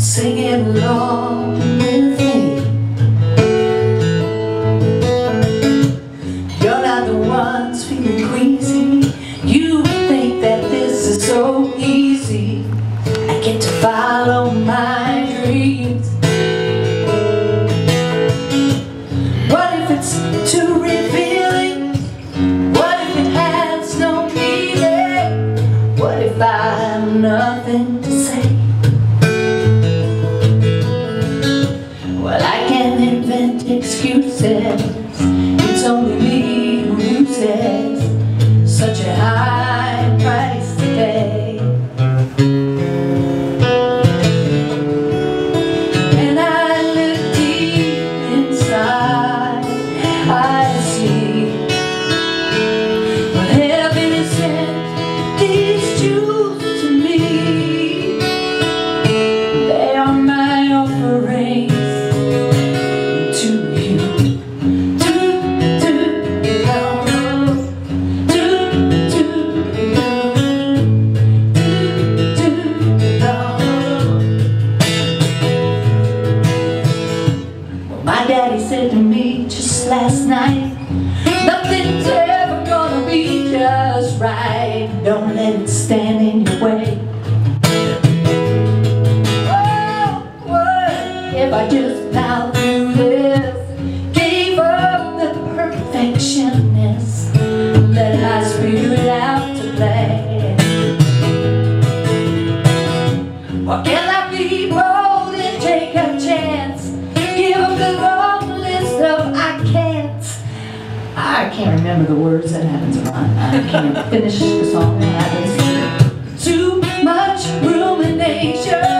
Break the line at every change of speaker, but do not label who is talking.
singing along with me. You're not the ones feeling queasy. You think that this is so easy. I get to follow my dreams. What if it's too revealing? What if it has no meaning? What if I have nothing to say? Well, I can invent excuses. It's only me who loses such a high price to pay. And I look deep inside, I see what heaven has sent these jewels to me. They are my offering to you. My daddy said to me just last night, nothing's ever gonna be just right. Don't let it stand in your way. Oh, what if I just plowed through this, gave up the perfectionist, let my spirit out to play? Or can I be bold and take a chance? Give up the long list of I can't remember the words. That happens a lot. I can't finish the song. That happens. Too much rumination.